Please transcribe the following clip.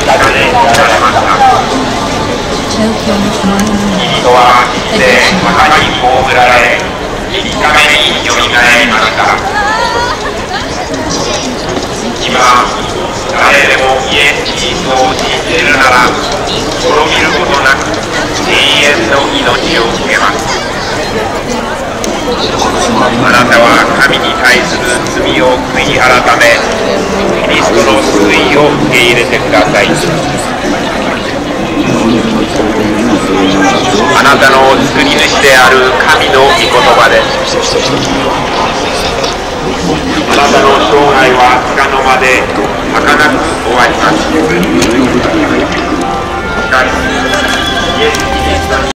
かれられました。人々は生きて墓に葬られ、3日目によみがえりました。今、誰でもイエス・キリストを信じるなら、滅びることなく永遠の命を受けます。あなたは神に対する罪を悔い改め、キリストの救いを受け入れてください。あなたの作り主である神の御言葉です。あなたの生涯はつかの間で儚く終わります。しかしイエス・キリストに